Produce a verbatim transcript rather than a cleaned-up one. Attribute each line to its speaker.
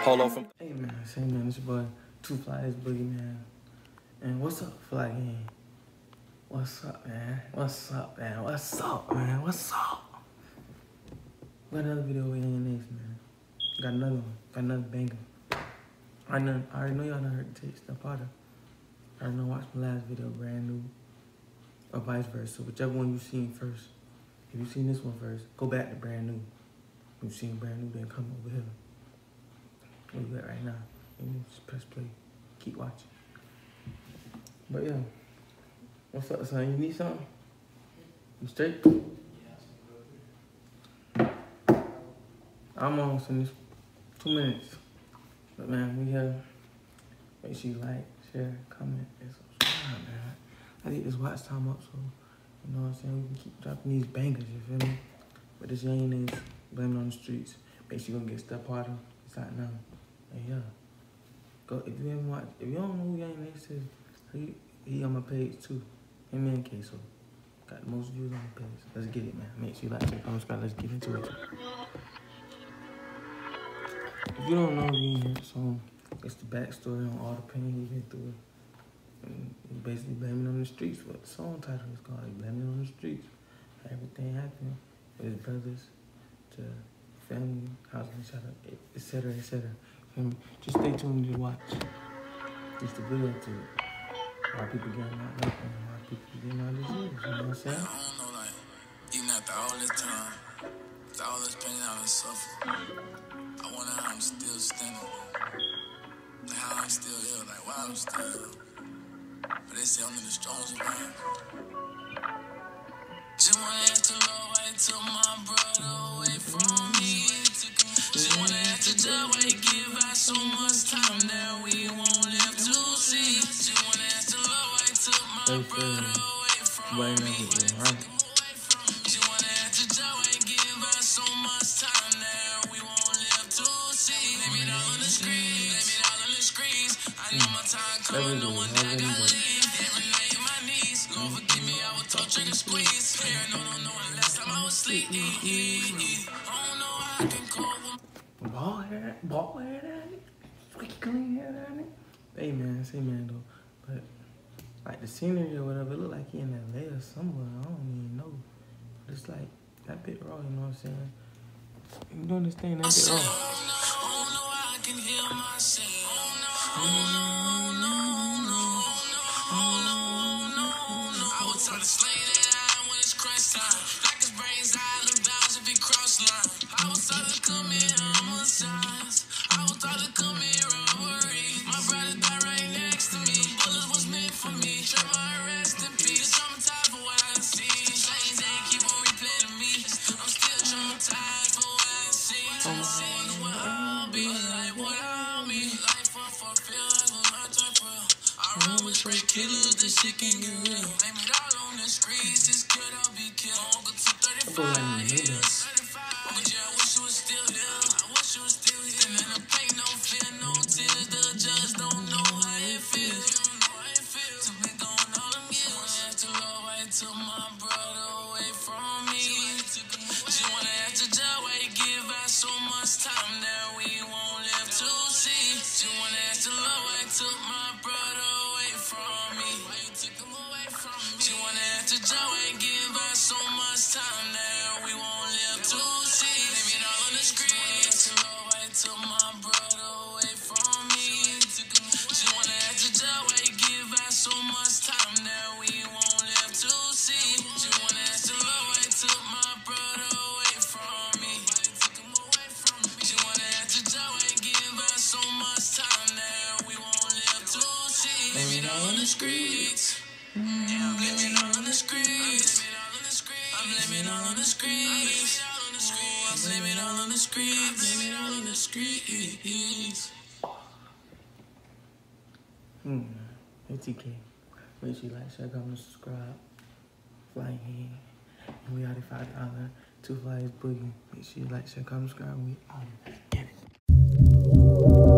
Speaker 1: Polo from.
Speaker 2: Hey man, say man, it's your boy Two Flies Boogie man. And what's up, Fly Gang? What's up, man? What's up, man? What's up, man? What's up? Got another video with A N X, man. Got another one. Got another banger. I know. I already know y'all done heard the tape stuff out of. I already know. Watch my last video, brand new, or vice versa. Whichever one you seen first. If you seen this one first, go back to brand new. If you seen brand new, then come over here. Where you at right now? And you just press play. Keep watching. But yeah, what's up, son? You need something? You straight? I'm on in this two minutes. But man, we have. Make sure you like, share, comment, and subscribe, man. I need this watch time up, so you know what I'm saying. We can keep dropping these bangers. You feel me? But this young is blaming on the streets. Make sure you gonna get Step Harder. It's out now. And yeah, go if you haven't watched. If you don't know who Young Ace is, he he on my page too. Him and Queso got the most views on the page. Let's get it, man. Make sure you like, check, comment, subscribe. Let's get into it. If you don't know me here, so it's the backstory on all the pain he's been through. And he's basically blaming on the streets. What the song title is called? He's blaming on the streets. Everything happening with his brothers, to family, house, et cetera, et cetera. Just stay tuned to watch. It's the video to it. A lot of people getting out like and a lot of people getting out this year. You know what I'm saying?
Speaker 3: I don't know, like, even after all this time, after all this pain I done suffered, I wonder how I'm still standing. Like, how I'm still here, like, why I'm still here. But they say I'm in the strongest man. Just wanna ask the Lord why he took my brother away from me. Just wanna ask the judge why he give us so much time that we won't live to see. Just wanna ask the Lord why he took my brother away from me. Just wanna ask the judge why he give us so much time that we won't live to see. Blame it all on the screens, blame it all on the screens. I know my time coming, no one I gotta leave. Every night in my knees, Lord forgive me, I was tortured and squeezed. Paranoid, don't know when last time I was asleep. I don't know how I can cope.
Speaker 2: Ball hair, ball hair, that nigga. Squeaky clean hair, that nigga. Hey man, say man though. But like the scenery or whatever, it look like he in L A or somewhere. I don't even know. But it's like that bit raw, you know what I'm saying? You don't understand that bit raw.
Speaker 3: I don't know how I can heal myself. Oh no, no, no, oh no, no, no. I was trying to slay that when it's crunch time. Like his brains out of bounds if he cross line. I was taught to commit homicides. I was taught to commit robbery. My brother died right next to me. Bullets was meant for me. Trevor, rest in peace. Traumatized for what I see. Same day keep on replaying me. I'm still traumatized for what I see. I wonder what I'll be like without me. Life unfulfilled was my type of. I run with straight killers. This shit can get real. Blame it all on the streets. This kid I'll be killed. Uncle to thirty-five years. But yeah, I wish you was still here. I wish you was still here. And the pain, no fear, no tears. The judge don't know how it feels. You don't know how it feels. To be going all them years. Wanna ask the Lord why he took my brother away from me. Just wanna ask the judge why he give us so much time that we won't live to see. Just wanna ask the Lord why he took my brother away from me. Why you took him away from me? Just wanna ask the judge why he give us so much time that we won't live to see. Blame it all on the screens. The Lord why he took my brother away from me. Just wanna ask the judge why he give us so much time that we won't live to see. Just wanna ask the Lord why he took my brother away from me. Just wanna ask the judge why he give us so much time that we won't live to see. Blame it all on the streets. Yeah, blame it all on the streets. I blame it all on the streets. I blame it all on the streets. Blame it all on the streets.
Speaker 2: Hmm. Hey T K. Make sure you like, share, comment, subscribe. Flying hand. And we out at five dollars. Two Flies Boogie. Make sure you like, share, comment, subscribe. We out. Get it.